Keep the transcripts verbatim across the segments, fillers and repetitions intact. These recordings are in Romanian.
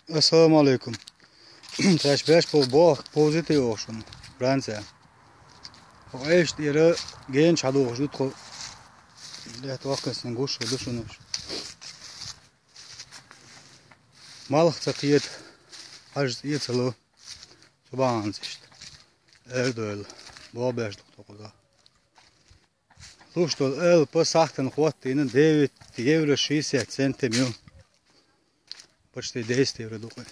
Assalamu alaikum. Trash beş po bo pozitiv olsun. Fransa. O echt ihre genç hadu olsun ko. Lehet vakasın guş düşünüş. Malık takiyet. Hacı yetelo. Subhanız işte. Erdöl. Bo beş doktoza. Lustol el po sahten хватinen девять евро шестьдесят центов. Почти десять евро духой.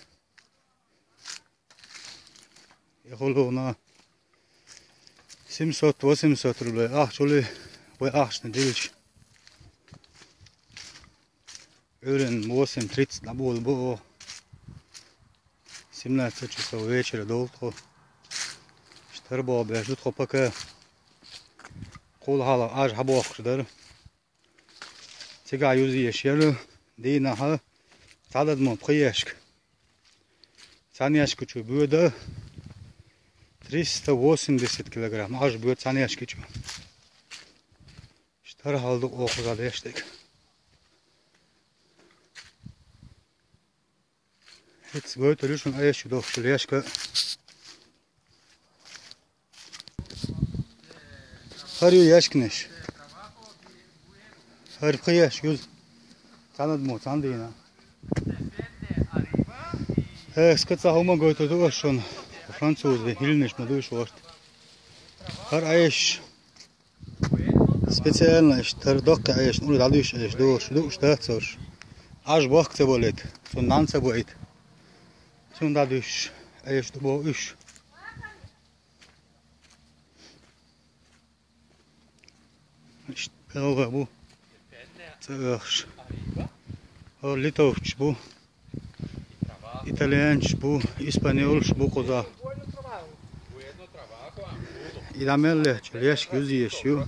Я холу на семьсот-восемьсот рублей. Ах, чули, вы ах, не делишь. Öğlen восемь тридцать на был было семнадцать часов вечера долго. Штарбо бежит хопака. Кол хала аж хабохшдар. Тига юзи ешер дина ха. Садад мо приешк. Саняшку чу будет триста восемьдесят килограмм. Аж будет саняшки чу. Штар халды оқуда дештек. Jetzt wird er schon erst durch die Leschke. Har ju yaşkneş. Har priyaş yüz. Tanıd mı tandina. He, skatsa homa goytu doşun. Fransuz ve hilniş mi doş vart. Har ayş. Специально иш тар докка айш ну дадуш айш дош дош датсор. Аж вакте болет. Сон нанца болет. Сон дадуш айш до уш. İşte böyle bu. Tığış. O Litovç bu. İtalyanç bu. İspanyolç bu koza. İdamelli çelişk yüz yaşıyor.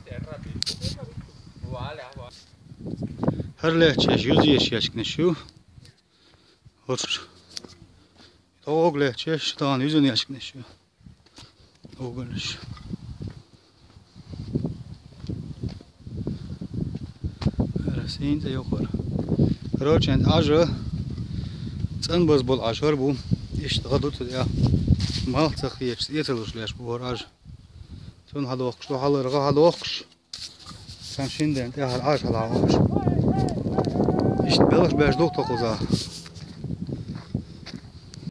Her lehçeş yüz yaş yaşkneşiyor. Otur. Doğuk lehçeş tan yüzün yaşkneşiyor. Doğulmuş. Синте юқор. Короче, ажы цанбыз бол ажыр бу. Ишт гадут я. Мал цах еш, етелушлеш бу аж. Сон хад оқш, то халырга хад оқш. Сан шинден те хал аж хал оқш. Ишт белш беш доқ тоқуза.